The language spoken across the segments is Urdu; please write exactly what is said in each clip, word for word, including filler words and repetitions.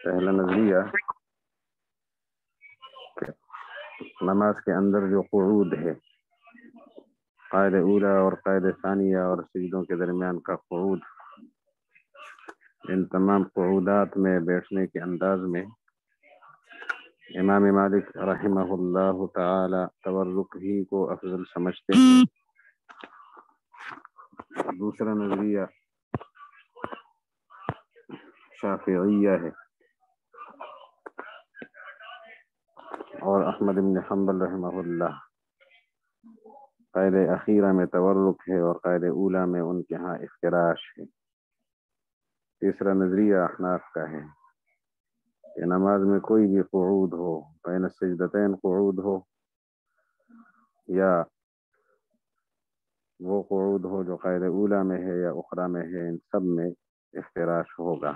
پہلا نظریہ کہ نماز کے اندر جو قعود ہے، قاعدہ اولا اور قاعدہ ثانیہ اور سجدوں کے درمیان کا قعود، ان تمام قعودات میں بیٹھنے کے انداز میں امام مالک رحمہ اللہ تعالی تورک ہی کو افضل سمجھتے ہیں۔ دوسرا نظریہ شافعیہ ہے اور احمد بن حنبل رحمہ اللہ قاعدہ اخیرہ میں تورک ہے اور قاعدہ اولا میں ان کے ہاں افتراش ہے۔ تیسرا نظریہ احناف کا ہے کہ نماز میں کوئی بھی قعود ہو، بین السجدتین قعود ہو یا وہ قعود ہو جو قاعدہ اولا میں ہے یا اخرى میں ہے، ان سب میں افتراش ہوگا۔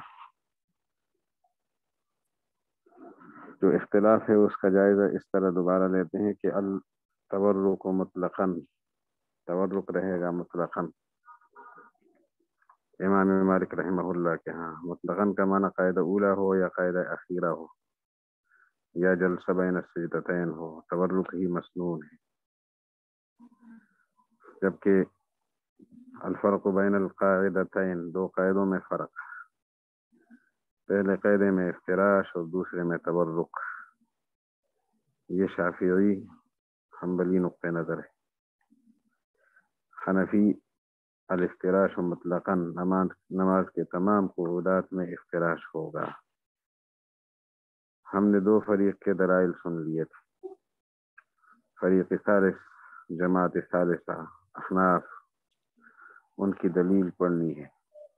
جو اختلاف ہے اس کا جائزہ اس طرح دوبارہ لیتے ہیں کہ التورک مطلقاً، تورک رہے گا مطلقاً امام مالک رحمہ اللہ کے ہاں۔ مطلقاً کا معنی قاعدہ اولا ہو یا قاعدہ اخیرہ ہو یا جلسہ بین السجدتین ہو، تورک ہی مسنون ہے۔ جبکہ الفرق بین القاعدتین، دو قاعدوں میں فرق، پہلے قاعدے میں افتراش اور دوسرے میں تورک، یہ شافعی حنبلی نقطہ نظر ہے۔ حنفی الافتراش مطلقاً، نماز نماز کے تمام قعودات میں افتراش ہوگا۔ ہم نے دو فریق کے دلائل سن لیے تھے، فریق ثالث جماعت ثالثہ احناف، ان کی دلیل پڑھنی ہے۔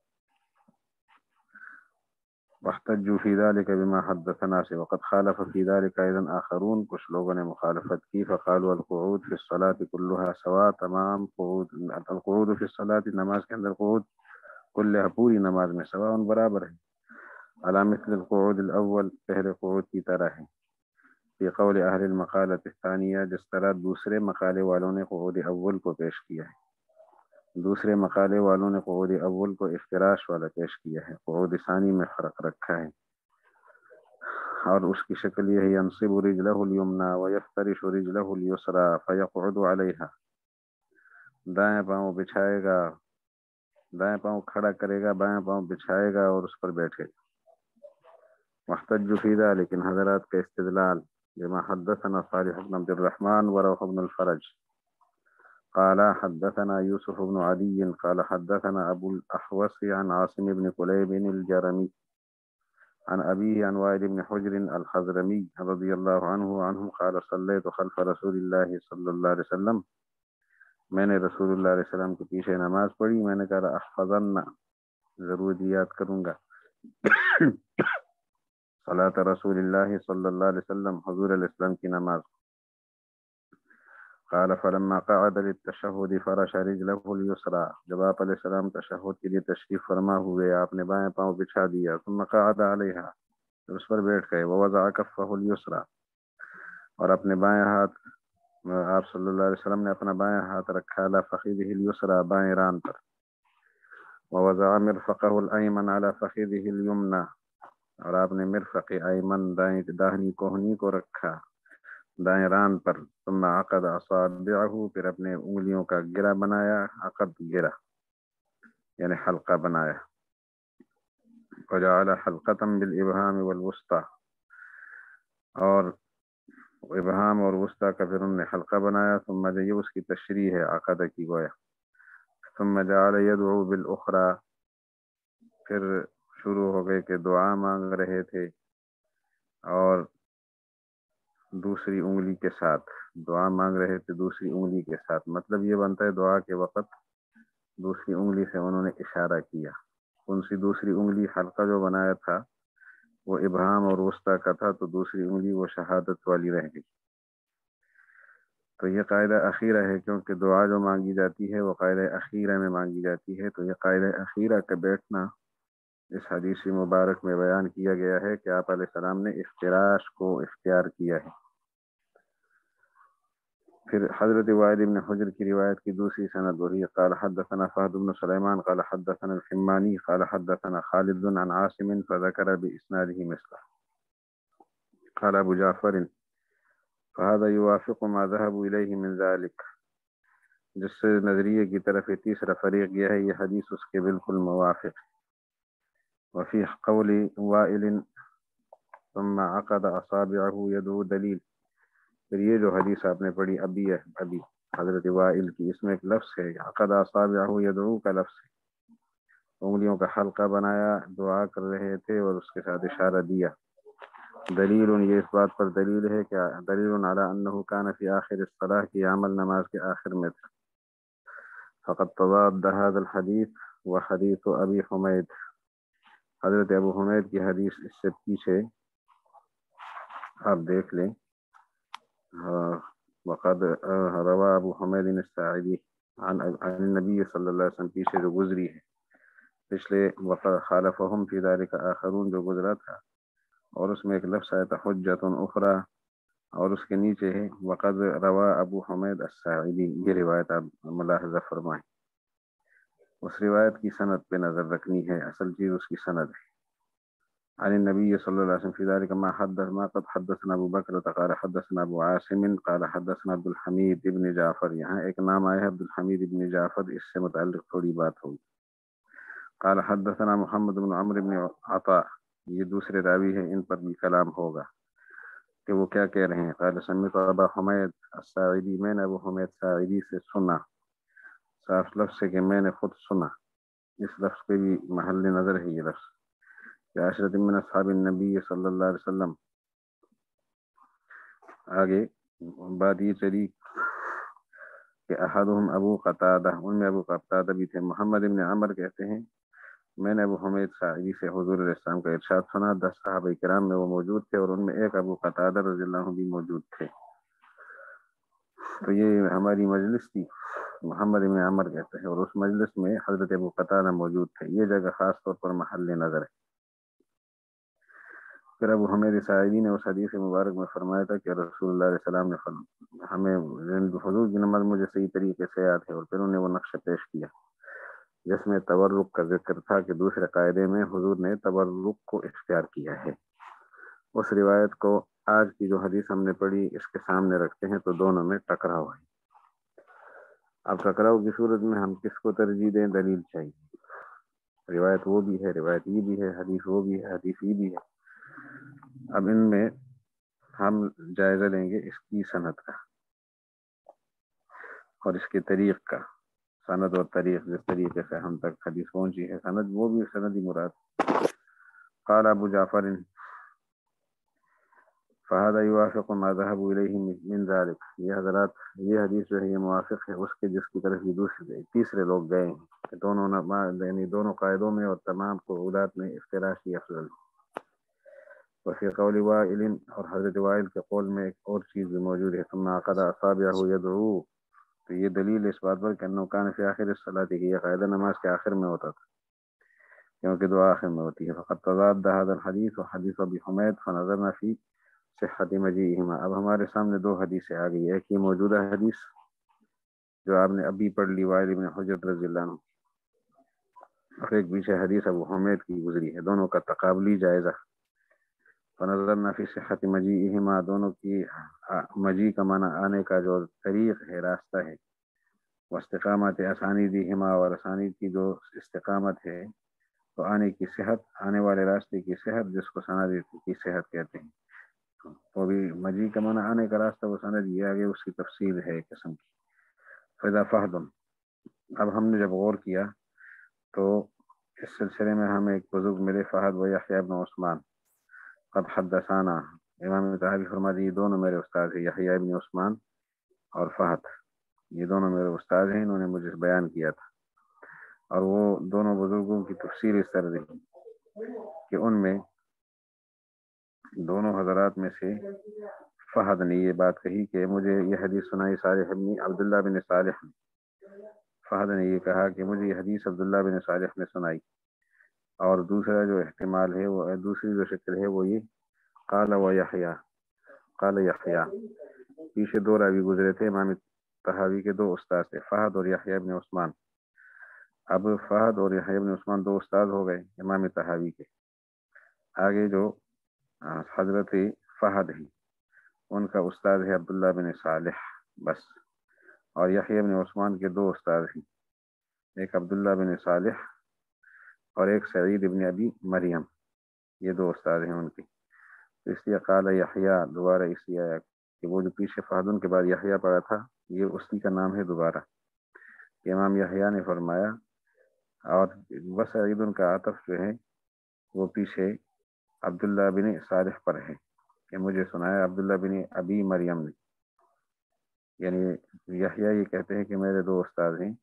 واحتجوا في ذلك بما حدثنا سے وقد خالف في ذلك ايضا آخرون، کچھ لوگوں نے مخالفت کی، فقالوا القعود في الصلاة كلها سواء، تمام قعود القعود في الصلاة، نماز کے اندر قعود كلها پوری نماز میں سواء برابر ہے، على مثل القعود الاول، پہلے قعود کی طرح ہے، في قول اہل المقالة الثانیہ، جس طرح دوسرے مقالے والوں نے قعود اول کو پیش کیا ہے، دوسرے مقالے والوں نے قعود اول کو افتراش والا پیش کیا ہے، قعود ثانی میں فرق رکھا ہے، اور اس کی شکل یہ ہے ينصب رجله اليمنى ويفترش رجله اليسرى فيقعد عليها، دائیں پاؤں بچھائے گا، دائیں پاؤں کھڑا کرے گا، بائیں پاؤں بچھائے گا اور اس پر بیٹھے گا۔ واحتجوا في ذلك، ان حضرات کا استدلال بما حدثنا صالح بن عبد الرحمن وروح بن الفرج قال حدثنا يوسف بن علي قال حدثنا أبو الأحوص عن عاصم بن كليب الجرمي عن أبيه عن وائل بن حجر الخزرمي رضي الله عنه عنه قال صليت خلف رسول الله صلى الله عليه وسلم، میں نے رسول اللہ علیہ وسلم کے پیچھے نماز پڑھی، میں نے کہا احفظن، ضرور یاد کروں گا، صلاۃ رسول اللہ صلی اللہ علیہ وسلم، حضور علیہ السلام کی نماز۔ قال فلما قعد للتشهد فرش رجله اليسرى، جب آپ علیہ السلام تشہد کے لیے تشریف فرما ہوئے، آپ نے بائیں پاؤں بچھا دیا، ثم قعد عليها، اس پر بیٹھ گئے، ووضع كفه اليسرى، اور اپنے بائیں ہاتھ، آپ صلی اللہ علیہ وسلم نے اپنا بائیں ہاتھ رکھا على فخذه اليسرى، بائیں ران پر، ووضع مرفقه الايمن على فخذه اليمنى، اور آپ نے مرفق ایمن، دائیں داہنی کوہنی کو رکھا دائیں ران پر، ثم عقد اصابعه، پھر اپنے انگلیوں کا گرہ بنایا، عقد گرہ یعنی حلقہ بنایا، وجعل حلقة بالابهام والوسطى، اور ابہام اور وسطی کا پھر انہوں نے حلقہ بنایا، ثم یہ اس کی تشریح ہے عقد کی گویا، ثم جعل يدعو بالاخرى، پھر شروع ہو گئے کہ دعا مانگ رہے تھے، اور دوسری انگلی کے ساتھ دعا مانگ رہے تھے، دوسری انگلی کے ساتھ، مطلب یہ بنتا ہے دعا کے وقت دوسری انگلی سے انہوں نے اشارہ کیا، ان سی دوسری انگلی حلقہ جو بنایا تھا وہ ابہام اور وسطی کا تھا، تو دوسری انگلی وہ شہادت والی رہ گئی۔ تو یہ قاعدہ اخیرہ ہے، کیونکہ دعا جو مانگی جاتی ہے وہ قاعدہ اخیرہ میں مانگی جاتی ہے، تو یہ قاعدہ اخیرہ کا بیٹھنا اس حدیث مبارک میں بیان کیا گیا ہے کہ آپ علیہ السلام نے افتراش کو اختیار کیا ہے۔ پھر حضرت وائل بن حجر کی روایت کی دوسری سند وہی قال حدثنا فهد بن سلیمان قال حدثنا الحمانی قال حدثنا خالد عن عاصم فذكر بإسناده مثله قال ابو جعفر فهذا يوافق ما ذهبوا إليه من ذلك، جس سے نظریے کی طرف تیسرا فریق گیا ہے یہ حدیث اس کے بالکل موافق۔ وفي قول وائل ثم عقد اصابعه يدعو دلیل، پھر یہ جو حدیث آپ نے پڑھی ابھی ہے ابھی حضرت وائل کی، اس میں ایک لفظ ہے عقد اصابعه يدعو کا لفظ ہے، انگلیوں کا حلقہ بنایا دعا کر رہے تھے اور اس کے ساتھ اشارہ دیا۔ دلیل یہ اس بات پر دلیل ہے کہ دلیل علی انه كان في آخر الصلاة کی عمل نماز کے آخر میں تھا۔ فقد تضاد هذا الحديث وحديث ابی حمید، حضرت ابو حمید کی حدیث اس سے پیچھے آپ دیکھ لیں، وقد روى ابو حمید الساعدی عن النبی صلی اللہ علیہ وسلم، پیچھے جو گزری ہے پچھلے وقت خالفهم فی ذلک آخرون جو گزرا تھا، اور اس میں ایک لفظ آیا تھا حجت اخری، اور اس کے نیچے ہے وقد روى ابو حمید الساعدی، یہ روایت آپ ملاحظہ فرمائیں۔ اس روایت کی سند پہ نظر رکھنی ہے، اصل چیز اس کی سند ہے۔ عن النبي صلى الله عليه وسلم في ذلك ما حدث ما قد حدثنا ابو بکر قال حدثنا ابو عاصم قال حدثنا عبد الحمید ابن جعفر، یہاں ایک نام آیا ہے عبد الحمید ابن جعفر، اس سے متعلق تھوڑی بات ہوگی۔ قال حدثنا محمد بن عمرو بن عطاء، یہ دوسرے راوی ہیں، ان پر بھی کلام ہوگا کہ وہ کیا کہہ رہے ہیں۔ قال سمعت ابا حمید الساعدی، میں نے ابو حمید ساعدی سے سنا، صاف لفظ ہے کہ میں نے خود سنا، اس لفظ پہ بھی محل نظر ہے یہ لفظ، عشرۃ من اصحاب النبی صلی اللہ علیہ وسلم۔ آگے بات یہ چلی کہ احدهم ابو قتادہ، ان میں ابو قتادہ بھی تھے۔ محمد بن عمر کہتے ہیں میں نے ابو حمید ساعدی سے حضور علیہ السلام کا ارشاد سنا، دس صحابہ کرام میں وہ موجود تھے اور ان میں ایک ابو قتادہ رضی اللہ عنہ بھی موجود تھے۔ تو یہ ہماری مجلس تھی، محمد بن عمر کہتے ہیں، اور اس مجلس میں حضرت ابو قتادہ موجود تھے، یہ جگہ خاص طور پر محل نظر ہے۔ پھر ابو حمید ساعدی نے اس حدیث مبارک میں فرمایا تھا کہ رسول اللہ علیہ السلام نے ہمیں حضور کی نماز مجھے صحیح طریقے سے یاد ہے، اور پھر انہوں نے وہ نقشہ پیش کیا جس میں تورک کا ذکر تھا کہ دوسرے قاعدے میں حضور نے تورک کو اختیار کیا ہے۔ اس روایت کو آج کی جو حدیث ہم نے پڑھی اس کے سامنے رکھتے ہیں تو دونوں میں ٹکراؤ ہے۔ اب ٹکراؤ کی صورت میں ہم کس کو ترجیح دیں؟ دلیل چاہیے، روایت وہ بھی ہے، روایت یہ بھی ہے، حدیث وہ بھی ہے، حدیث یہ بھی ہے۔ اب ان میں ہم جائزہ لیں گے اس کی سند کا اور اس کے طریق کا، سند اور طریق، جس طریقے سے ہم تک حدیث پہنچی ہے، سند وہ بھی سندی مراد۔ قال ابو جعفر فهذا يوافق ما ذهبوا اليه من ذلك، یہ حضرات یہ حدیث جو ہے یہ موافق ہے اس کے جس کی طرف یہ دوسرے تیسرے لوگ گئے ہیں کہ دونوں یعنی دونوں قاعدوں میں اور تمام قعودات میں افتراش کی افضل۔ وفي قول وائل، اور حضرت وائل کے قول میں ایک اور چیز بھی موجود ہے، ثم عقد اصابعه يدعو، تو یہ دلیل اس بات پر کہ انه كان في آخر الصلاة، کہ یہ قاعدہ نماز کے آخر میں ہوتا تھا کیونکہ دعا آخر میں ہوتی ہے۔ فقد تضاد هذا الحديث وحديث ابي حمید فنظرنا في صحت مجيئهما، اب ہمارے سامنے دو حدیثیں آ گئی، ایک یہ موجودہ حدیث جو آپ نے ابھی پڑھ لی وائل بن حجر رضی اللہ عنہ، اور ایک پیچھے حدیث ابو حمید کی گزری ہے، دونوں کا تقابلی جائزہ۔ فنظرنا فی صحت مجیئہما، دونوں کی مجیء کا معنی آنے کا جو طریق ہے، راستہ ہے، واستقامت اسانیدہما، اور اسانید کی جو استقامت ہے، تو آنے کی صحت، آنے والے راستے کی صحت جس کو سند کی صحت کہتے ہیں، وہ بھی مجیء کا معنی آنے کا راستہ، وہ سند یہ آگے اس کی تفصیل ہے ایک قسم کی۔ فضا فہد، اب ہم نے جب غور کیا تو اس سلسلے میں ہمیں ایک بزرگ ملے، فہد و یحییٰ بن عثمان، قد حدثانا، امام طحاوی فرما دی یہ دونوں میرے استاد ہیں، یحییٰ بن عثمان اور فہد، یہ دونوں میرے استاد ہیں، انہوں نے مجھے بیان کیا تھا۔ اور وہ دونوں بزرگوں کی تفسیر اس طرح رہی کہ ان میں دونوں حضرات میں سے فہد نے یہ بات کہی کہ مجھے یہ حدیث سنائی صالح بن عبداللہ بن صالح نے، فہد نے یہ کہا کہ مجھے یہ حدیث عبداللہ بن صالح نے سنائی۔ اور دوسرا جو احتمال ہے، وہ دوسری جو شکل ہے وہ یہ قال و یحییٰ، قال یحییٰ، پیچھے دو راوی گزرے تھے، امام طحاوی کے دو استاد تھے، فہد اور یحییٰ ابن عثمان۔ اب فہد اور یحییٰ ابن عثمان دو استاد ہو گئے امام طحاوی کے۔ آگے جو حضرت فہد ہیں ان کا استاد ہے عبداللہ بن صالح بس، اور یحییٰ ابن عثمان کے دو استاد ہیں، ایک عبداللہ بن صالح اور ایک سعید ابن ابی مریم، یہ دو استاد ہیں ان کے۔ تو اس لیے قال یحییٰ دوبارہ اس لیے آیا کہ وہ جو پیچھے فہدن کے بعد یحییٰ پڑھا تھا یہ اسی کا نام ہے دوبارہ، کہ امام یحییٰ نے فرمایا، اور وسعید کا عطف جو ہے وہ پیچھے عبداللہ بن صالح پر ہے کہ مجھے سنایا عبداللہ بن ابی مریم نے، یعنی یحییٰ یہ کہتے ہیں کہ میرے دو استاد ہیں،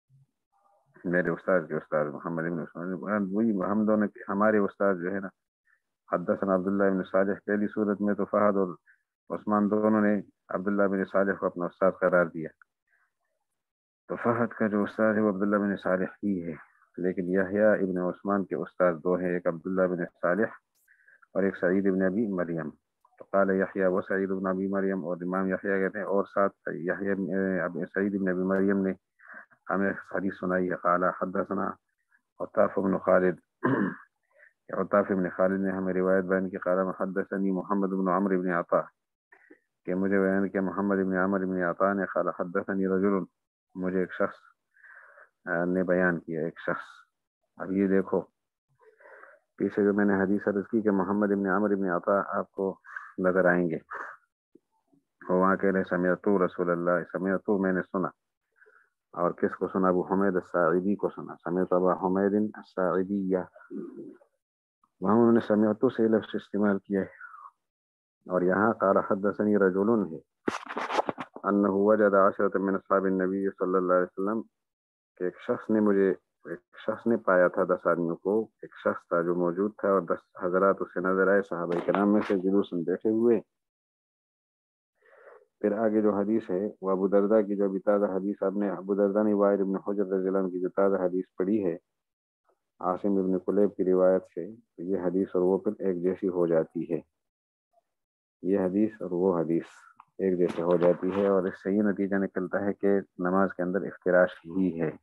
میرے استاد کے استاد محمد بن عثمان، وہی ہم دونوں ہمارے استاد جو ہے نا حدثنا عبداللہ بن صالح، پہلی صورت میں تو فہد اور عثمان دونوں نے عبداللہ بن صالح کو اپنا استاد قرار دیا، تو فہد کا جو استاد ہے وہ عبداللہ بن صالح ہی ہے، لیکن یحییٰ ابن عثمان کے استاد دو ہیں، ایک عبداللہ بن صالح اور ایک سعید ابن ابی مریم۔ تو قال یحییٰ و سعید ابن ابی مریم، اور امام یحییٰ کہتے ہیں اور ساتھ یحییٰ سعید ابن ابی مریم نے ہمیں حدیث سنائی ہے، قال حدثنا عطاف بن خالد، عطاف بن خالد نے ہمیں روایت بیان کی، قال حدثني محمد بن عمرو بن عطا، کہ مجھے بیان کیا محمد بن عمرو بن عطا نے، قال حدثني رجل، مجھے ایک شخص نے بیان کیا، ایک شخص۔ اب یہ دیکھو پیچھے جو میں نے حدیث عرض کی کہ محمد بن عمرو بن عطا آپ کو نظر آئیں گے، اور وہاں کہہ رہے سمعت رسول اللہ، سمعت میں نے سنا، اور کس کو سنا؟ ابو حمید الساعدی کو سنا، سمعت ابا حمید الساعدیہ، وہاں انہوں نے سمعت سے لفظ استعمال کیا ہے، اور یہاں قال حدثني رجل ہے انه وجد عشرة من اصحاب النبی صلی اللہ علیہ وسلم، کہ ایک شخص نے مجھے ایک شخص نے پایا تھا دس آدمیوں کو، ایک شخص تھا جو موجود تھا اور دس حضرات اسے نظر آئے صحابہ کرام میں سے جلوساً بیٹھے ہوئے۔ پھر آگے جو حدیث ہے وہ ابو درداء کی، جو ابھی تازہ حدیث آپ نے ابو درداء نے وائل ابن حجر رضی اللہ عنہ کی جو تازہ حدیث پڑھی ہے عاصم ابن قلیب کی روایت سے، تو یہ حدیث اور وہ پھر ایک جیسی ہو جاتی ہے، یہ حدیث اور وہ حدیث ایک جیسے ہو جاتی ہے، اور اس سے یہ نتیجہ نکلتا ہے کہ نماز کے اندر افتراش ہی ہے۔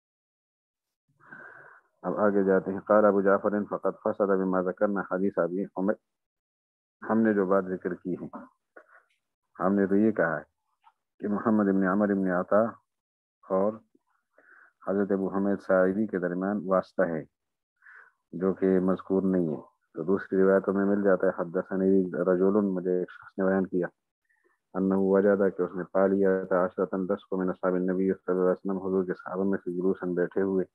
اب آگے جاتے ہیں، قال ابو جعفر فقد فسد بما ذکرنا حدیث ابی حمید، ہم نے جو بات ذکر کی ہے ہم نے تو یہ کہا ہے کہ محمد بن عمرو بن عطا اور حضرت ابو حمید ساعدی کے درمیان واسطہ ہے جو کہ مذکور نہیں ہے، تو دوسری روایتوں میں مل جاتا ہے حدثنی رجل، مجھے ایک شخص نے بیان کیا، انہ وجدہ کہ اس نے پا لیا تھا عشرۃ دس کو من اصحاب النبی صلی اللہ علیہ وسلم، حضور کے صحابہ میں سے جلوساً بیٹھے ہوئے۔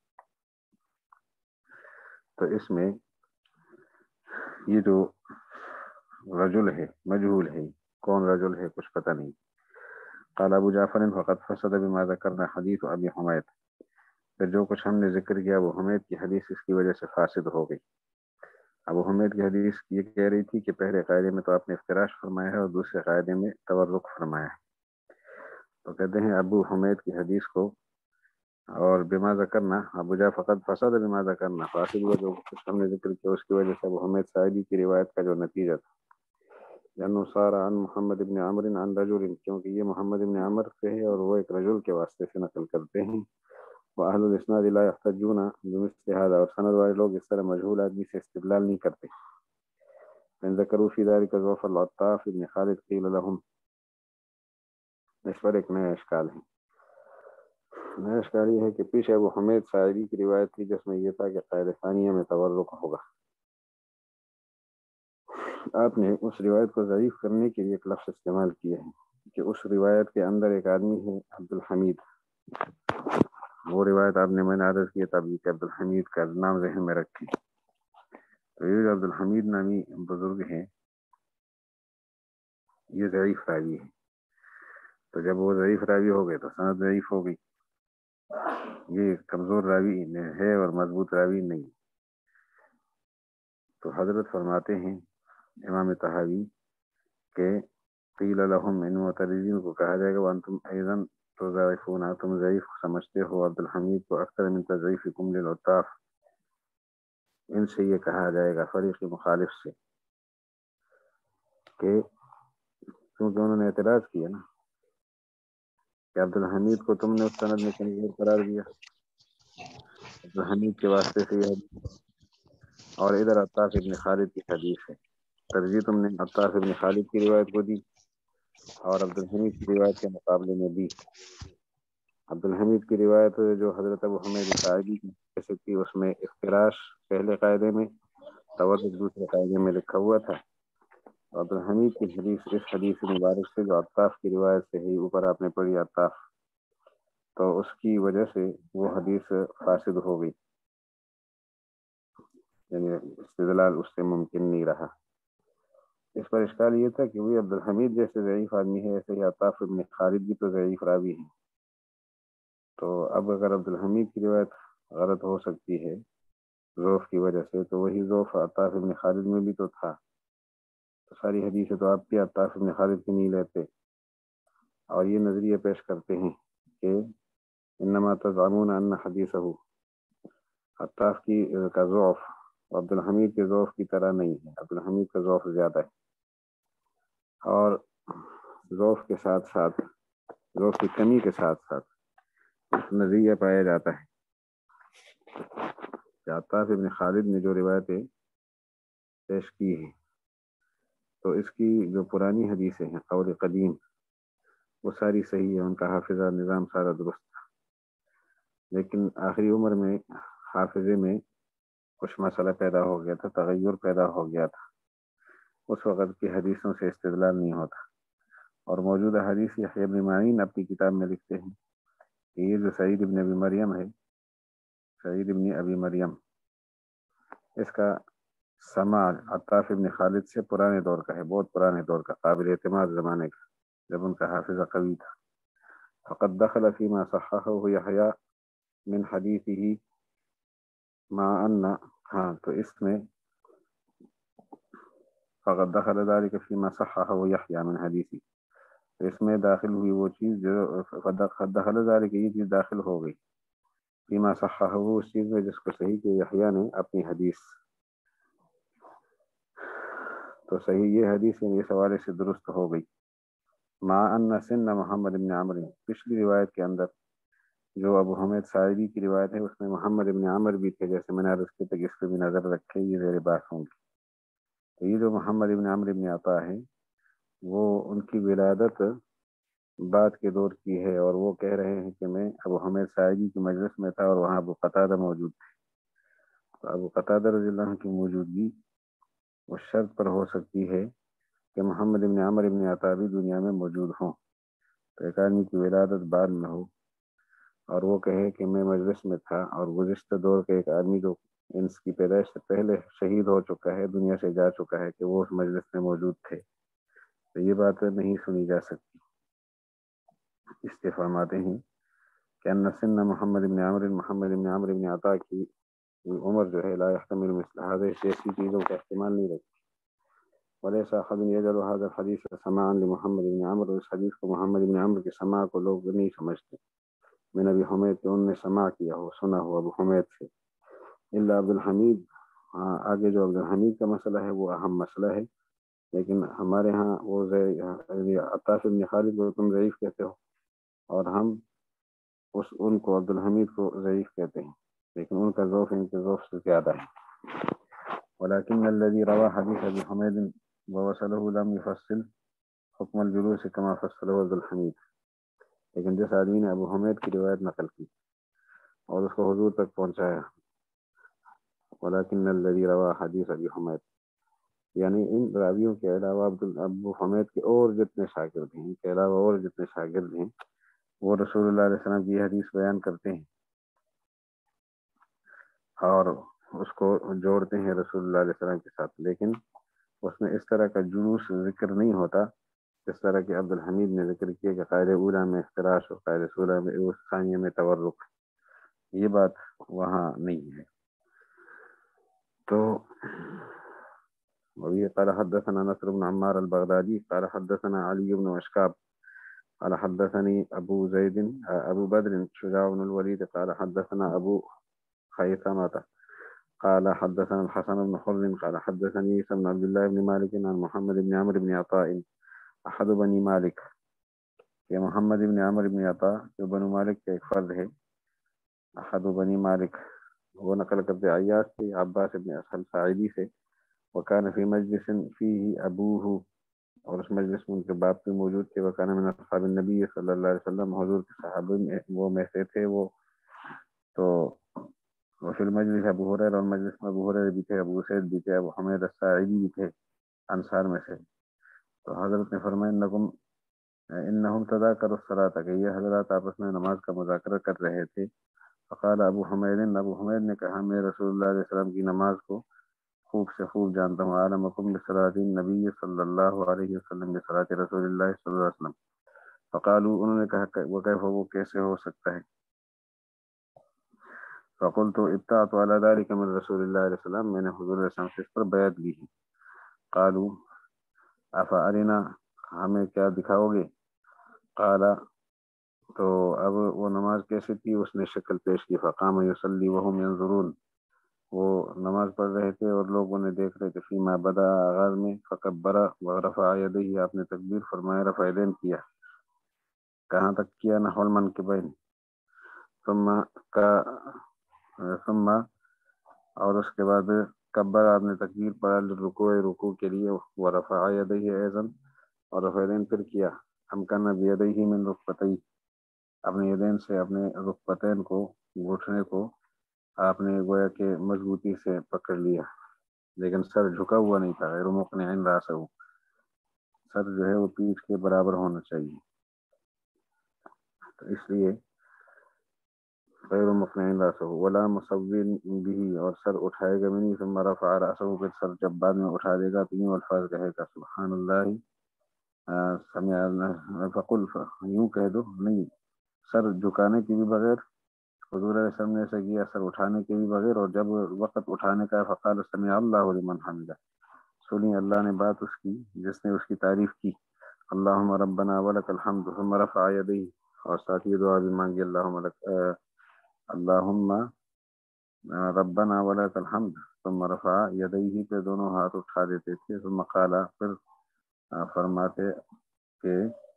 تو اس میں یہ جو رجل ہے مجہول ہے، کون رجل ہے کچھ پتہ نہیں۔ قال ابو جعفر فقد فسد بما ذکرنا حدیث ابی حمید، پھر جو کچھ ہم نے ذکر کیا ابو حمید کی حدیث اس کی وجہ سے فاسد ہو گئی۔ ابو حمید کی حدیث یہ کہہ رہی تھی کہ پہلے قاعدے میں تو آپ نے افتراش فرمایا ہے اور دوسرے قاعدے میں تورک فرمایا ہے، تو کہتے ہیں ابو حمید کی حدیث کو اور بما ذکرنا ابو جا فقط فساد بما ذکرنا فاسد ہوا، جو کچھ ہم نے ذکر کیا اس کی وجہ سے ابو حمید ساعدی کی روایت کا جو نتیجہ تھا، جنو سارا عن محمد ابن عمر عن رجل، کیونکہ یہ محمد ابن عمر سے ہے اور وہ ایک رجل کے واسطے سے نقل کرتے ہیں، واہل الاسناد لا يحتجون بمثل هذا، اور سند والے لوگ اس طرح مجہول آدمی سے استدلال نہیں کرتے۔ من ذکروا فی ذلک ضعف العطاف ابن خالد قیل لهم، اس پر ایک نیا اشکال ہے، نیا اشکال یہ ہے کہ پیچھے ابو حمید ساعدی کی روایت تھی جس میں یہ تھا کہ قید ثانیہ میں تورک ہوگا، آپ نے اس روایت کو ضعیف کرنے کے لیے ایک لفظ استعمال کیا ہے کہ اس روایت کے اندر ایک آدمی ہے عبد الحمید، وہ روایت آپ نے میں نے عرض کی تب کہ عبد الحمید کا نام ذہن میں رکھیں، تو یہ جو عبد الحمید نامی بزرگ ہیں یہ ضعیف راوی ہے، تو جب وہ ضعیف راوی ہو گئے تو سند ضعیف ہو گئی، یہ کمزور راوی ہے اور مضبوط راوی نہیں۔ تو حضرت فرماتے ہیں امام طحاوی کہ قیل لهم، ان معترضین کو کہا جائے گا وانتم ایضا تضعفون، تم ضعیف سمجھتے ہو عبد الحمید کو اکثر من تضعیفکم للعطاف، ان سے یہ کہا جائے گا فریق مخالف سے کہ کیونکہ انہوں نے اعتراض کیا نا کہ عبدالحمید کو تم نے اس سند میں کمزور قرار دیا، عبدالحمید کے واسطے سے یہ حدیث، اور ادھر عطاف ابن خالد کی حدیث ہے، ترجیح تم نے عطاف ابن خالد کی روایت کو دی اور عبدالحمید کی روایت کے مقابلے میں دی۔ عبدالحمید کی روایت جو حضرت ابو حمید ساعدی کی کیسے تھی، اس میں افتراش پہلے قاعدے میں، تورک دوسرے قاعدے میں لکھا ہوا تھا۔ عبدالحمید کی حدیث اس حدیث مبارک سے جو عطاف کی روایت سے ہی اوپر آپ نے پڑھی عطاف، تو اس کی وجہ سے وہ حدیث فاسد ہو گئی، یعنی استدلال اس سے ممکن نہیں رہا۔ اس پر اشکال یہ تھا کہ وہی عبدالحمید جیسے ضعیف آدمی ہے، ایسے ہی عطاف ابن خالد بھی تو ضعیف راوی ہیں، تو اب اگر عبدالحمید کی روایت غلط ہو سکتی ہے ضعف کی وجہ سے، تو وہی ضعف عطاف ابن خالد میں بھی تو تھا، تو ساری حدیثیں تو آپ کی عطاف ابن خالد کی نہیں لیتے اور یہ نظریہ پیش کرتے ہیں کہ انما تزعمون ان حدیثہ عطاف کی کا ضعف عبدالحمید کے ضعف کی طرح نہیں ہے، عبدالحمید کا ضعف زیادہ ہے، اور ضعف کے ساتھ ساتھ ضعف کی کمی کے ساتھ ساتھ نظریہ پایا جاتا ہے کہ عطاف ابن خالد نے جو روایتیں پیش کی ہیں تو اس کی جو پرانی حدیثیں ہیں قول قدیم وہ ساری صحیح ہے، ان کا حافظہ نظام سارا درست تھا، لیکن آخری عمر میں حافظے میں کچھ مسئلہ پیدا ہو گیا تھا، تغیر پیدا ہو گیا تھا، اس وقت کی حدیثوں سے استدلال نہیں ہوتا، اور موجودہ حدیث یحییٰ بن معین اپنی کتاب میں لکھتے ہیں کہ یہ جو سعید ابن ابی مریم ہے، سعید ابن ابی مریم، اس کا سماع عطاف ابن خالد سے پرانے دور کا ہے، بہت پرانے دور کا، قابل اعتماد زمانے کا، جب ان کا حافظہ قوی تھا۔ فقد دخل فيما صححه يحيى من حدیثه مع ان، ہاں تو اس میں فقد دخل ذلك فيما صححه يحيى من حدیثه، تو اس میں داخل ہوئی وہ چیز جو فقد دخل ذلك، یہ چیز داخل ہو گئی فيما صححه، اس چیز میں جس کو صحیح کہ یحییٰ نے اپنی حدیث، تو صحیح یہ حدیث اس حوالے سے درست ہو گئی۔ مع ان سن محمد بن عمرو، پچھلی روایت کے اندر جو ابو حمید ساعدی کی روایت ہے اس میں محمد بن عمر بھی تھے، جیسے میں نے عرض کی تک اس پہ بھی نظر رکھے، یہ زیر بحث ہوں گی۔ تو یہ جو محمد بن عمر بن عطا ہے وہ ان کی ولادت بعد کے دور کی ہے، اور وہ کہہ رہے ہیں کہ میں ابو حمید ساعدی کی مجلس میں تھا اور وہاں ابو قتادہ موجود تھے، تو ابو قتادہ رضی اللہ عنہ کی موجودگی اس شرط پر ہو سکتی ہے کہ محمد بن عمر بن عطا بھی دنیا میں موجود ہوں، تو ایک آدمی کی ولادت بعد میں ہو اور وہ کہے کہ میں مجلس میں تھا، اور گزشتہ دور کے ایک آدمی جو انس کی پیدائش سے پہلے شہید ہو چکا ہے، دنیا سے جا چکا ہے، کہ وہ اس مجلس میں موجود تھے، تو یہ بات نہیں سنی جا سکتی۔ استفہام آتے ہیں کہ ان سن محمد بن عمر محمد بن عمر بن عطا کی عمر جو ہے لا يحتمل مثل هذا، ایسی چیزوں کا احتمال نہیں رکھتی، وليس احد يجعل هذا الحديث سماعا لمحمد بن عمر، اس حدیث کو محمد بن عمر کے سماع کو لوگ نہیں سمجھتے، من ابی حمید کہ انہوں نے سماع کیا ہو، سنا ہو ابو حمید سے، الا عبدالحمید، ہاں آگے جو عبدالحمید کا مسئلہ ہے وہ اہم مسئلہ ہے، لیکن ہمارے ہاں وہ عطاف بن خالد کو تم ضعیف کہتے ہو اور ہم اس ان کو عبدالحمید کو ضعیف کہتے ہیں، لیکن ان کا ضعف ان کے ضعف سے زیادہ ہے۔ ولكن الذي روى حديث ابي حميد ووصله لم يفصل حکم الجلوس كما فصله عبد الحمید، لیکن جس آدمی نے ابو حمید کی روایت نقل کی اور اس کو حضور تک پہنچایا، ولكن الذي روى حديث ابي حمید، یعنی ان راویوں کے علاوہ ابو حمید کے اور جتنے شاگرد ہیں، ان کے علاوہ اور جتنے شاگرد ہیں وہ رسول اللہ علیہ وسلم کی حدیث بیان کرتے ہیں اور اس کو جوڑتے ہیں رسول اللہ علیہ وسلم کے ساتھ، لیکن اس میں اس طرح کا جلوس ذکر نہیں ہوتا جس طرح کہ عبدالحمید نے ذکر کیا کہ قاعدہ اولیٰ میں افتراش اور قاعدہ ثانیہ میں ثانیہ میں تورک، یہ بات وہاں نہیں ہے۔ تو وبه قال حدثنا نصر بن عمار البغدادي قال حدثنا علي بن اشكاب قال حدثني ابو زيد ابو بدر شجاع بن الوليد قال حدثنا ابو خيثمة قال حدثنا الحسن بن حر قال حدثني عيسى بن عبد الله بن مالك عن محمد بن عمرو بن عطاء احد بنی مالک کہ محمد ابن عمر ابن عطا جو بنو مالک کے ایک فرد ہے، احد بنی مالک وہ نقل کرتے عیاش سے عباس ابن اسحل ساعدی سے، وکان فی مجلس فیہ ابوہ اور اس مجلس میں ان کے باپ بھی موجود تھے، وکان من اصحاب النبی صلی اللہ علیہ وسلم حضور کے صحابہ میں وہ میں سے تھے وہ تو وفی المجلس ابو ہریرہ اور مجلس میں ابو ہریرہ بھی تھے، ابو سعید بھی تھے، ابو حمید الساعدی بھی تھے انصار میں سے۔ تو حضرت نے فرمایا انکم انہم تذاکروا الصلاۃ کہ یہ حضرات آپس میں نماز کا مذاکرہ کر رہے تھے۔ فقال ابو حمید ابو حمید نے کہا میں رسول اللہ علیہ وسلم کی نماز کو خوب سے خوب جانتا ہوں، عالمکم بصلاۃ النبی صلی اللہ علیہ وسلم بصلاۃ رسول اللہ صلی اللہ علیہ وسلم۔ فقالوا انہوں نے کہا وکیف وہ کیسے ہو سکتا ہے؟ فقلت ابتعت على ذلك من رسول اللہ علیہ وسلم میں نے حضور علیہ وسلم سے اس پر بیعت لی ہے۔ قالوا افارنا ہمیں کیا دکھاؤ گے؟ قال تو اب وہ نماز کیسی تھی اس نے شکل پیش کی، فقام یصلی وهم ينظرون وہ نماز پڑھ رہے تھے اور لوگ انہیں دیکھ رہے تھے، فیما بدا آغاز میں، فکبر ورفع یدیہ آپ نے تکبیر فرمایا، رفع یدین کیا، کہاں تک کیا؟ نحو المنکبین، ثم کا ثم اور اس کے بعد کبر آپ نے تکبیر پڑھا رکوع رکوع کے لیے، ورفع یدیہ ایضا اور رفع یدین پھر کیا، امکن بیدیہ من رکبتیہ اپنے یدین سے اپنے رکبتین کو گھٹنے کو آپ نے گویا کہ مضبوطی سے پکڑ لیا، لیکن سر جھکا ہوا نہیں تھا، غیر مقنعین راسہ، سر جو ہے وہ پیٹھ کے برابر ہونا چاہیے، تو اس لیے غیر مقنعین راسہ ولا مصوین بھی اور سر اٹھائے گا بھی نہیں، ثم رفع راسہ پھر سر جب بعد میں اٹھا دے گا تو یوں الفاظ کہے گا سبحان اللہ سمع اللہ، فقل یوں کہہ دو، نہیں سر جھکانے کے بھی بغیر حضور علیہ السلام نے ایسا کیا، سر اٹھانے کے بھی بغیر، اور جب وقت اٹھانے کا فقال سمع اللہ لمن حمدہ سنی اللہ نے بات اس کی جس نے اس کی تعریف کی، اللہم ربنا ولک الحمد، ثم رفع یدیہ اور ساتھ یہ دعا بھی مانگی، اللہم لک اللہم ربنا ولک الحمد، ثم رفع یدیہ پہ دونوں ہاتھ اٹھا دیتے تھے، ثم قال پھر فرماتے کہ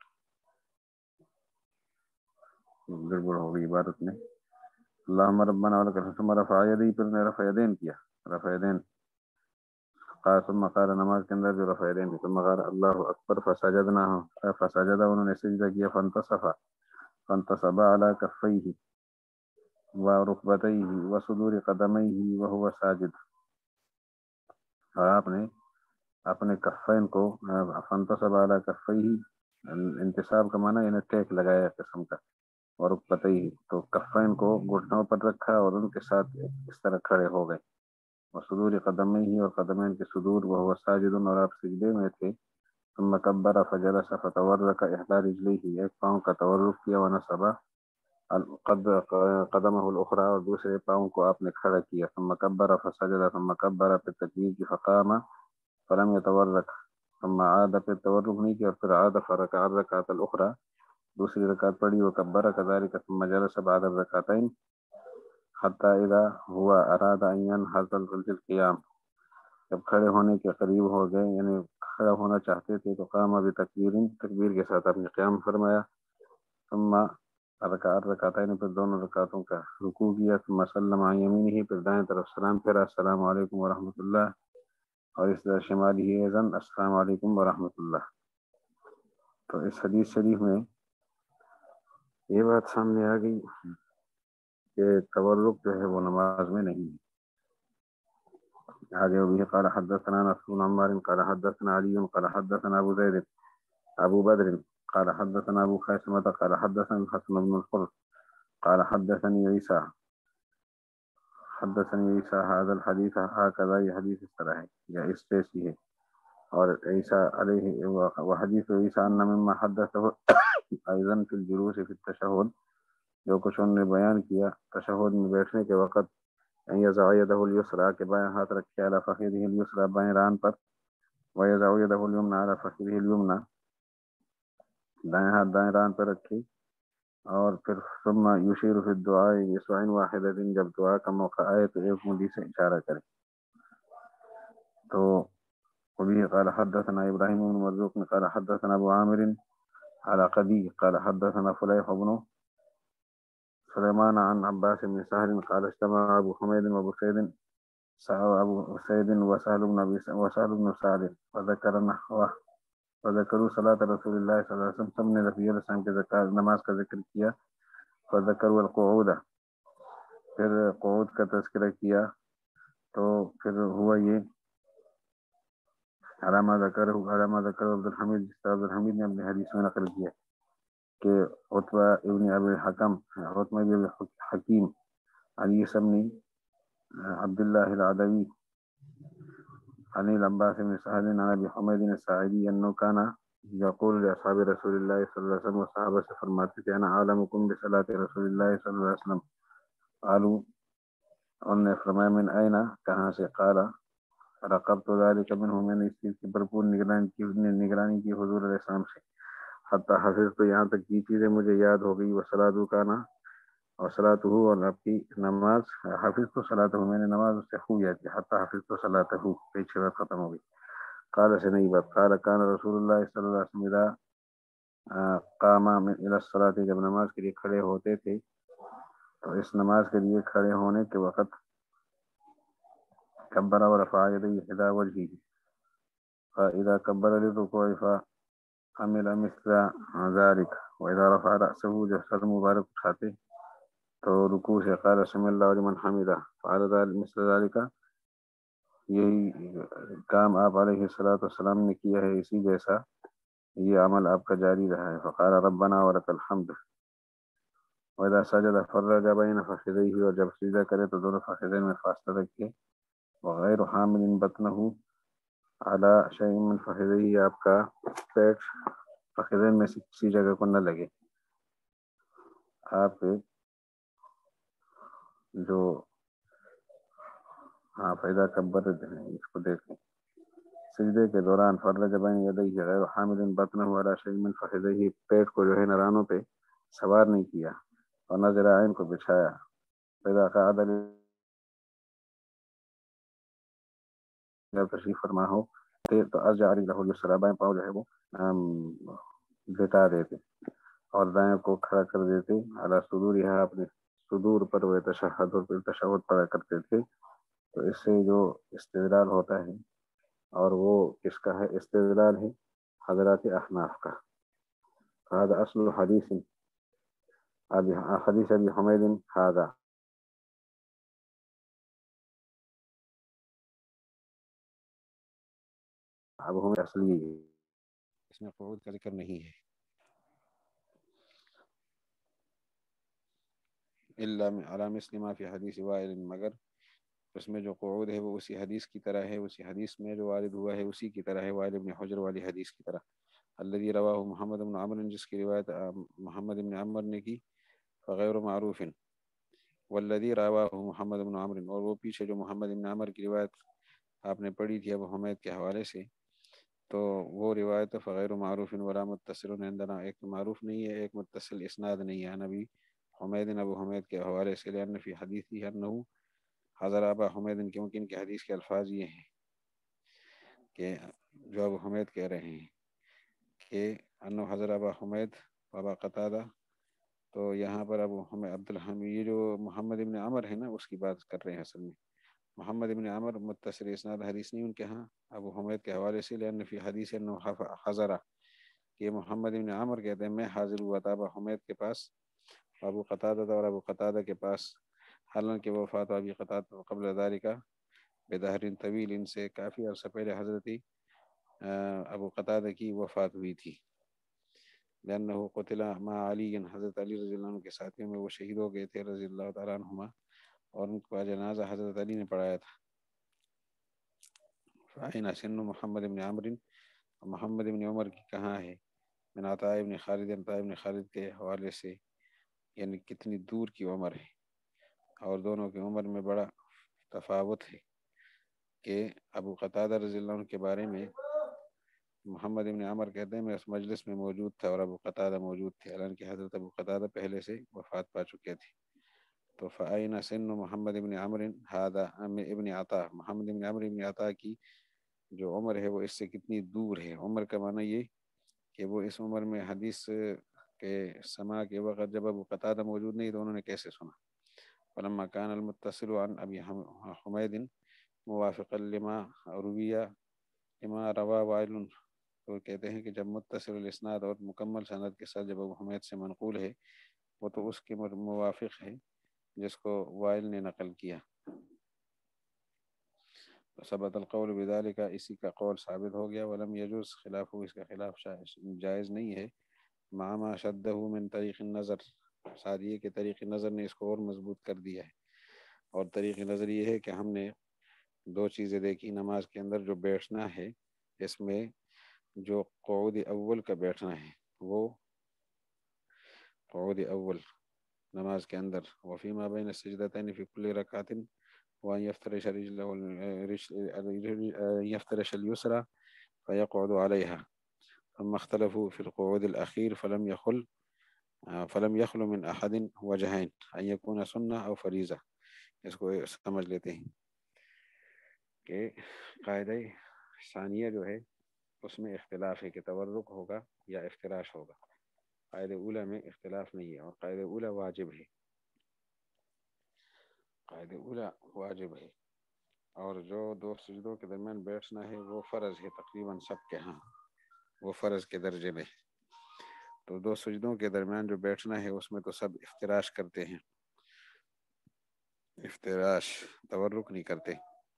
گڑبڑ ہو گئی عبارت میں، اللہم ربنا ولک الحمد ثم رفع یدیہ پھر نے رفع یدین کیا، رفع یدین قال ثم قال نماز کے اندر جو رفع یدین کی، ثم قال اللہ اکبر فسجدنا فسجدہ انہوں نے سجدہ کیا، فانتصف فانتصب علی کفیہ ورکبتیہ وصدور قدمیہ وہو ساجد، اور آپ نے اپنے کفین کو فانتصب علی کفیہ انتصاب کا معنی یعنی ٹیک لگایا قسم کا، اور رکبتیہ تو کفین کو گھٹنوں پر رکھا اور ان کے ساتھ اس طرح کھڑے ہو گئے، وصدور قدمیہ اور قدمین کے صدور وہو ساجد اور آپ سجدے میں تھے، ثم کبر فجلس فتورک احدى رجلیہ ایک پاؤں کا تورک کیا، ونصب قدمہ الاخرى اور دوسرے پاؤں کو آپ نے کھڑا کیا، ثم کبر فسجد ثم کبر پھر تکبیر کی، فقام فلم يتورک ثم عاد پھر تورک نہیں کیا، پھر عاد فرکع الرکعۃ الاخرى دوسری رکعت پڑھی، وکبر كذلك ثم جلس بعد الرکعتین حتی اذا ہوا اراد ان ينهض القیام جب کھڑے ہونے کے قریب ہو گئے یعنی کھڑا ہونا چاہتے تھے، تو قام بتکبیر تکبیر کے ساتھ اپنے قیام فرمایا، ثم رکع رکعتین پھر دونوں رکعتوں کا رکوع کیا، ثم سلم عن یمینہ پھر دائیں طرف سلام پھیرا، السلام علیکم ورحمۃ اللہ، اور اس طرح شمالہ ایضاً السلام علیکم ورحمۃ اللہ۔ تو اس حدیث شریف میں یہ بات سامنے آ گئی کہ تورک جو ہے وہ نماز میں نہیں ہے۔ آگے وبه قال حدثنا نصر بن عمار قال حدثنا علي قال حدثنا ابو زيد ابو بدر قال حدثنا ابو خيثمة قال حدثنا الحسن بن الحر قال حدثني عيسى حدثني عيسى هذا الحديث هكذا یہ حدیث اس طرح ہے یا اس جیسی ہے، اور عیسیٰ علیہ وحدیث عیسیٰ ان مما حدثه ايضا في الجلوس في التشهد جو کچھ انہوں نے بیان کیا تشہد میں بیٹھنے کے وقت، ان یضع یدہ الیسریٰ کہ بائیں ہاتھ رکھے علی فخذہ الیسریٰ بائیں ران پر، ویضع یدہ الیمنیٰ علی فخذہ الیمنیٰ دائیں ہاتھ دائیں ران پر رکھے، اور پھر ثم یشیر فی الدعاء بإصبع واحدۃ جب دعا کا موقع آئے تو ایک انگلی سے اشارہ کرے۔ تو وبه قال حدثنا إبراهيم بن مرزوق قال حدثنا أبو عامر على قدي قال حدثنا فليح بن سليمان عن عباس بن سهل قال اجتمع أبو حميد وأبو سيد أبو سيد وسهل بن أبي وسهل بن سعد وذكر نحوه وذكروا صلاة رسول الله صلی اللہ علیہ وسلم. سب نے رفیع السلام کے نماز کا ذکر کیا. فذکروا القعود، پھر قعود کا تذکرہ کیا. تو پھر ہوا یہ علامہ ذکر علامہ ذکر عبد الحمید جس طرح عبد الحمید نے اپنی حدیث میں نقل کیا کہ عتبہ ابن ابی حکم عتبہ ابن حکیم علی بن عبداللہ العدوی عن العباس بن سهل عن ابي حميد الساعدي انه كان يقول لاصحاب رسول الله صلى الله عليه وسلم وصحابه سے فرماتے تھے انا عالمكم بصلاة رسول الله صلى الله عليه وسلم. قالوا انہوں نے فرمایا من اين، کہاں سے؟ قال رقبت ذلك منه، میں نے اس چیز کی بھرپور نگرانی کی نگرانی کی حضور علیہ السلام سے. حتی حفظ تو یہاں تک یہ چیزیں مجھے یاد ہو گئی. وصلاۃ کانا اور صلاۃ ہو اور آپ کی نماز. حافظ تو صلاۃ ہو، میں نے نماز اس سے خوب یاد کی. حتی حافظ تو صلاۃ ہو، پیچھے بات ختم ہو گئی. قال سے نہیں بات. قال کان رسول اللہ صلی اللہ علیہ وسلم قام الى الصلاۃ، جب نماز کے لیے کھڑے ہوتے تھے تو اس نماز کے لیے کھڑے ہونے کے وقت کبر ورفع یدیہ احدى وجهه فاذا كبر للركوع فعمل مثل ذلك واذا رفع رأسه، جب سر مبارک اٹھاتے تو رکوع سے قال سمع اللہ لمن حمدہ فعل مثل ذلك، یہی کام آپ علیہ الصلوۃ والسلام نے کیا ہے، اسی جیسا یہ عمل آپ کا جاری رہا ہے. فقال ربنا ولک الحمد واذا سجد فرج بین فخذیہ، اور جب سجدہ کرے تو دونوں فخذین میں فاصلہ رکھے. وغیر حامل بطنہ علی شیء من فخذیہ، آپ کا پیٹ فخذین میں سے کسی جگہ کو نہ لگے. آپ جو ہاں فیضا کبر اس کو دیکھیں سجدے کے دوران فرج بین یدیہ غیر حامل بطنہ علی شیء من فخذیہ، پیٹ کو جو ہے نرانوں پہ سوار نہیں کیا اور نہ ذراعین کو بچھایا. فیضا قعد جب تشریف فرما ہو تو ارجع رجلہ الیسریٰ، بائیں پاؤں جو ہے وہ لٹا دیتے اور دائیں کو کھڑا کر دیتے. علی صدورہا، اپنے صدور پر. وہ تشہد اور پھر تشہد پڑھا کرتے تھے. تو اس سے جو استدلال ہوتا ہے، اور وہ کس کا ہے استدلال؟ ہے حضرات احناف کا. هذا اصل حدیث ابی حدیث ابی حمید هذا. ابو حمید اصلی اس میں قعود کا ذکر نہیں ہے الا علی مثل ما فی حدیث وائل، مگر اس میں جو قعود ہے وہ اسی حدیث کی طرح ہے، اسی حدیث میں جو وارد ہوا ہے اسی کی طرح ہے، وائل بن حجر والی حدیث کی طرح. الذي رواہ محمد بن عمرو، جس کی روایت محمد بن عمر نے کی. فغیر معروف والذی رواہ محمد بن عمرو، اور وہ پیچھے جو محمد بن عمر کی روایت آپ نے پڑھی تھی ابو حمید کے حوالے سے، تو وہ روایت فغیر معروف ولا متصل عندنا، ایک معروف نہیں ہے، ایک متصل اسناد نہیں ہے نبی حمید ابو حمید کے حوالے سے. لأن فی حدیثی انہو حضر ابا حمید، کیونکہ ان کے حدیث کے الفاظ یہ ہیں کہ جو ابو حمید کہہ رہے ہیں کہ انہو حضر ابا حمید وابا قتادہ. تو یہاں پر ابو حمید عبد الحمید، یہ جو محمد ابن عمر ہے نا اس کی بات کر رہے ہیں اصل میں. محمد ابن عمر متصل اسناد حدیث نہیں ان کے ہاں ابو حمید کے حوالے سے. لأن فی حدیث انہو حضرہ، کہ محمد ابن عمر کہتے ہیں میں حاضر ہوا تھا ابو حمید کے پاس، ابو قتادہ اور ابو قتادہ کے پاس، حالانکہ وفات ابی قتادہ قبل ذالک بدہر طویل، ان سے کافی عرصہ پہلے حضرت ابو قتادہ کی وفات ہوئی تھی. لأنہ قتل مع علی، حضرت علی رضی اللہ عنہ کے ساتھیوں میں وہ شہید ہو گئے تھے رضی اللہ تعالیٰ عنہما، اور ان کا جنازہ حضرت علی نے پڑھایا تھا. فأین سن محمد بن عمرو، محمد بن عمر کی کہاں ہے؟ من عطاء ابن خالد، عطاء ابن خالد کے حوالے سے، یعنی کتنی دور کی عمر ہے، اور دونوں کی عمر میں بڑا تفاوت ہے. کہ ابو قتادہ رضی اللہ عنہ کے بارے میں محمد ابن عمر کہتے ہیں میں اس مجلس میں موجود تھا اور ابو قتادہ موجود تھے، حالانکہ حضرت ابو قتادہ پہلے سے وفات پا چکے تھے. تو فأین سن محمد ابن عمرو هذا ابن عطاء، محمد ابن عمرو ابن عطاء کی جو عمر ہے وہ اس سے کتنی دور ہے. عمر کا معنی یہ کہ وہ اس عمر میں حدیث کے سماع کے وقت جب ابو قتادہ موجود نہیں تو انہوں نے کیسے سنا. فلما كان المتصل عن ابي حميد موافقا لما روي لما روى وائل، تو کہتے ہیں کہ جب متصل الاسناد اور مکمل سند کے ساتھ جب ابو حمید سے منقول ہے وہ تو اس کے موافق ہے جس کو وائل نے نقل کیا. ثبت القول بذلك، اسی کا قول ثابت ہو گیا. ولم يجوز خلاف، اس کا خلاف جائز نہیں ہے. مع ما شدہ من طریق النظر، ساتھ یہ کہ طریق نظر نے اس کو اور مضبوط کر دیا ہے. اور طریق نظر یہ ہے کہ ہم نے دو چیزیں دیکھی نماز کے اندر. جو بیٹھنا ہے اس میں جو قعود اول کا بیٹھنا ہے وہ قعود اول نماز کے اندر. وفی ما بین السجدتین فی کل رکعت وان یفترش یفترش اليسرى فيقعد عليها. ثم اختلفوا في القعود الأخير فلم يخل فلم يخل من أحد وجهين أن يكون سنة أو فریضہ. اس کو سمجھ لیتے ہیں کہ قاعدہ ثانیہ جو ہے اس میں اختلاف ہے کہ تورک ہوگا یا افتراش ہوگا. قاعدہ اولیٰ میں اختلاف نہیں ہے اور قاعدہ اولیٰ واجب ہے. قاعدہ اولیٰ واجب ہے اور جو دو سجدوں کے درمیان بیٹھنا ہے وہ فرض ہے تقریباً سب کے ہاں، وہ فرض کے درجے میں. تو دو سجدوں کے درمیان جو بیٹھنا ہے اس میں تو سب افتراش کرتے ہیں، افتراش تورک نہیں کرتے.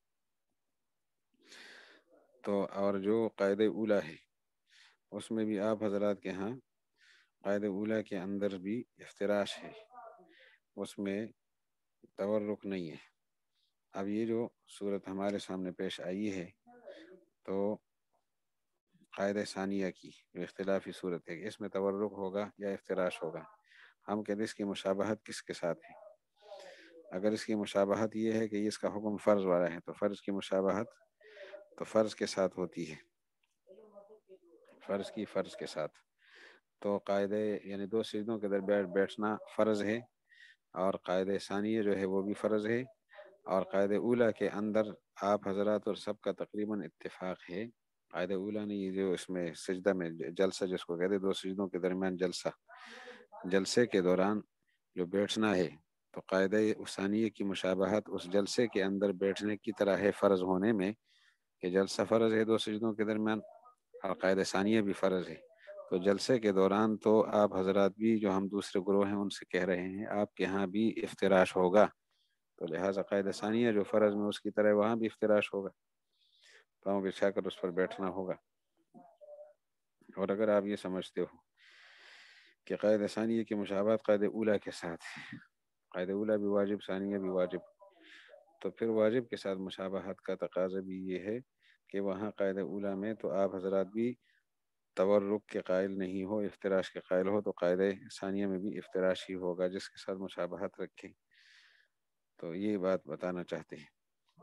تو اور جو قاعدہ اولیٰ ہے اس میں بھی آپ حضرات کے ہاں قاعدہ اولیٰ کے اندر بھی افتراش ہے، اس میں تورک نہیں ہے. اب یہ جو صورت ہمارے سامنے پیش آئی ہے تو قاعدہ ثانیہ کی جو اختلافی صورت ہے اس میں تورک ہوگا یا افتراش ہوگا. ہم کہتے ہیں اس کی مشابہت کس کے ساتھ ہے. اگر اس کی مشابہت یہ ہے کہ اس کا حکم فرض والا ہے تو فرض کی مشابہت تو فرض کے ساتھ ہوتی ہے، فرض کی فرض کے ساتھ. تو قاعدہ یعنی دو سجدوں کے درمیان بیٹھنا فرض ہے اور قاعدہ ثانیہ جو ہے وہ بھی فرض ہے. اور قاعدہ اولیٰ کے اندر آپ حضرات اور سب کا تقریباً اتفاق ہے. قاعدہ اولیٰ نے یہ جو اس میں سجدہ میں جلسہ جس کو کہتے ہیں دو سجدوں کے درمیان جلسہ، جلسے کے دوران جو بیٹھنا ہے تو قاعدہ ثانیہ کی مشابہت اس جلسے کے اندر بیٹھنے کی طرح ہے فرض ہونے میں کہ جلسہ فرض ہے دو سجدوں کے درمیان اور قاعدہ ثانیہ بھی فرض ہے. تو جلسے کے دوران تو آپ حضرات بھی جو ہم دوسرے گروہ ہیں ان سے کہہ رہے ہیں آپ کے ہاں بھی افتراش ہوگا، تو لہٰذا قاعدہ ثانیہ جو فرض میں اس کی طرح وہاں بھی افتراش ہوگا، پاؤں بچھا کر اس پر بیٹھنا ہوگا. اور اگر آپ یہ سمجھتے ہو کہ قاعدہ ثانیہ کی مشابہت قاعدہ اولیٰ کے ساتھ ہے، قاعدہ اولیٰ بھی واجب ثانیہ بھی واجب، تو پھر واجب کے ساتھ مشابہت کا تقاضا بھی یہ ہے کہ وہاں قاعدہ اولیٰ میں تو آپ حضرات بھی تورک کے قائل نہیں ہو، افتراش کے قائل ہو، تو قاعدہ ثانیہ میں بھی افتراش ہی ہوگا جس کے ساتھ مشابہت رکھیں. تو یہ بات بتانا چاہتے ہیں.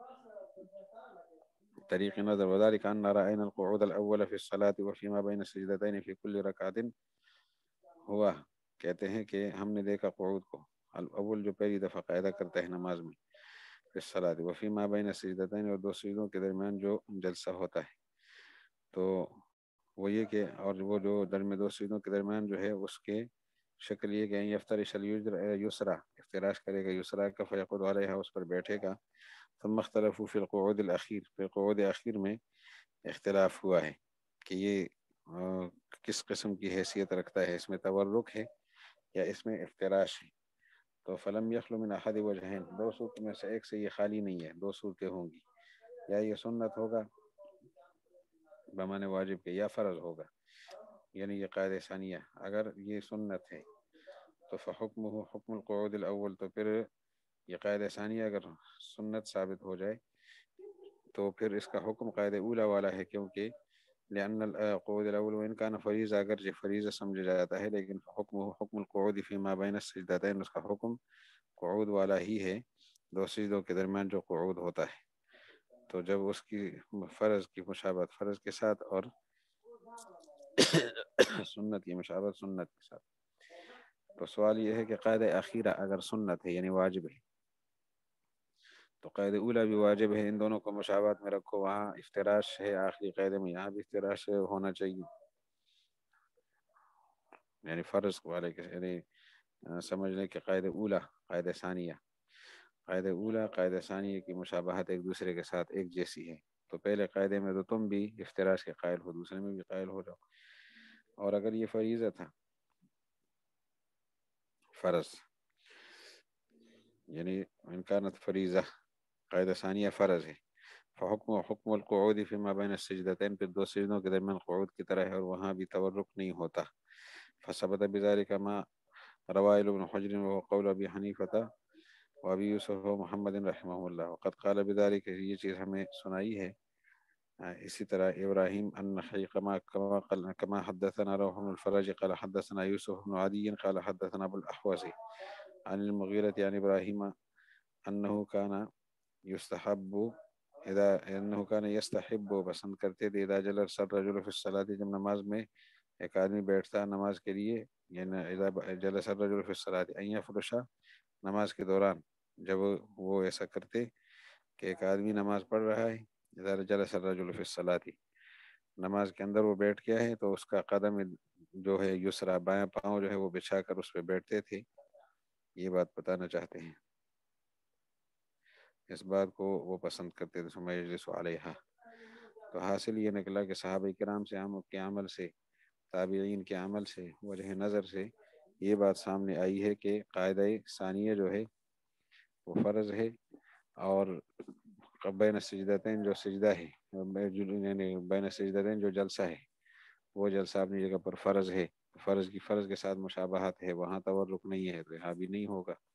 طریق نظر وذلك أن رأينا القعود الأول في الصلاة وفيما بين السجدتين في كل ركعة ہوا. کہتے ہیں کہ ہم نے دیکھا قعود کو الاول جو پہلی دفعہ قاعدہ کرتا ہے نماز میں في الصلاة وفيما بين السجدتين اور دو سجدوں کے درمیان جو جلسہ ہوتا ہے تو وہ یہ کہ اور وہ جو درمیان دو سجدوں کے درمیان جو ہے اس کے شکل یہ کہ یفترش الیسریٰ افتراش کرے گا یسریٰ کا فیقعد علیہا اس پر بیٹھے گا. ثم اختلفوا فی القعود الاخیر، پھر قعود اخیر میں اختلاف ہوا ہے کہ یہ کس قسم کی حیثیت رکھتا ہے، اس میں تورک ہے یا اس میں افتراش ہے. تو فلم یخلو من احد وجہین، دو صورت میں سے ایک سے یہ خالی نہیں ہے، دو صورتیں ہوں گی، یا یہ سنت ہوگا بمانے واجب کے یا فرض ہوگا. یعنی یہ قاعدہ ثانیہ اگر یہ سنت ہے تو فحکمہ حکم القعود الاول، تو پھر یہ قاعدہ ثانیہ اگر سنت ثابت ہو جائے تو پھر اس کا حکم قاعدہ اولیٰ والا ہے، کیونکہ لأن القعود الاول وإن كان فریضہ اگر یہ فریضہ سمجھا جاتا ہے لیکن حکم حکم القعود فيما بين السجدتين، اس کا حکم قعود والا ہی ہے، دو سجدوں کے درمیان جو قعود ہوتا ہے. تو جب اس کی فرض کی مشابہت فرض کے ساتھ اور سنت کی مشابہت سنت کے ساتھ، تو سوال یہ ہے کہ قاعدہ اخیرہ اگر سنت ہے یعنی واجب ہے تو قید اولا بھی واجب ہے، ان دونوں کو مشابہت میں رکھو، وہاں افتراش ہے آخری قاعدے میں، یہاں بھی افتراش ہونا چاہیے، یعنی فرض والے کے یعنی سمجھ لیں کہ قاعدہ اولا قاعدہ ثانیہ قاعدہ اولا قاعدہ ثانیہ کی مشابہت ایک دوسرے کے ساتھ ایک جیسی ہے، تو پہلے قاعدے میں تو تم بھی افتراش کے قائل ہو، دوسرے میں بھی قائل ہو جاؤ۔ اور اگر یہ فریضہ تھا فرض، یعنی ان کانت فریضہ قاعدہ ثانیہ فرض ہے، فحکم حکم القعود فيما بین السجدتین، پھر دو سجدوں کے درمیان قعود کی طرح ہے اور وہاں بھی تورک نہیں ہوتا، فثبت بذلك ما روى ابن حجر وهو قول ابی حنیفہ وابی یوسف و محمد رحمہ اللہ، وقد قال بذلك، یہ چیز ہمیں سنائی ہے اسی طرح ابراہیم النخعی كما كما حدثنا روح بن الفرج قال حدثنا يوسف بن عدي قال حدثنا ابو الاحوص عن المغيرة عن ابراہیم انه كان يستحب اذا انه كان يستحب، پسند کرتے تھے، اذا جلس الرجل في الصلاة، جب نماز میں ایک آدمی بیٹھتا نماز کے لیے، یعنی اذا جلس الرجل في الصلاة ان يفرش، نماز کے دوران جب وہ ایسا کرتے کہ ایک آدمی نماز پڑھ رہا ہے، اذا جلس الرجل في الصلاة، نماز کے اندر وہ بیٹھ گیا ہے، تو اس کا قدم جو ہے یسرا، بایاں پاؤں جو ہے وہ بچھا کر اس پہ بیٹھتے تھے، یہ بات بتانا چاہتے ہیں، اس بات کو وہ پسند کرتے تھے، ثم یجلس علیہا۔ تو حاصل یہ نکلا کہ صحابہ کرام سے ہم کے عمل سے، تابعین کے عمل سے، وجہ نظر سے یہ بات سامنے آئی ہے کہ قاعدہ ثانیہ جو ہے وہ فرض ہے، اور بین السجدتین جو سجدہ ہے، یعنی بین السجدتین جو جلسہ ہے، وہ جلسہ اپنی جگہ پر فرض ہے، فرض کی فرض کے ساتھ مشابہت ہے، وہاں تورک نہیں ہے، تو یہاں بھی نہیں ہوگا۔